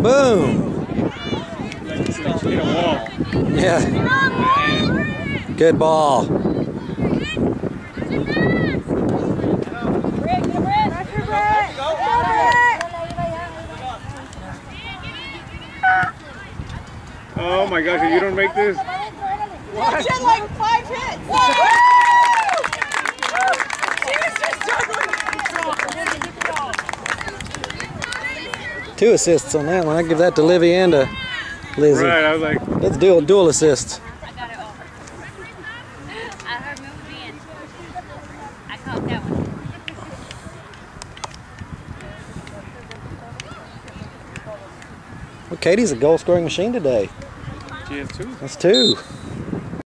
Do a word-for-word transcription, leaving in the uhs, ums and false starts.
Boom. Yeah. Good ball. Oh my gosh, if you don't make this. What? She had like five hits. She was just juggling. Two assists on that one. I give that to Livi and to Lizzy. Right, I was like. Let's do dual assists. I got it off. I heard moving in. I caught that one. Well, Katy's a goal scoring machine today. She has two. That's two.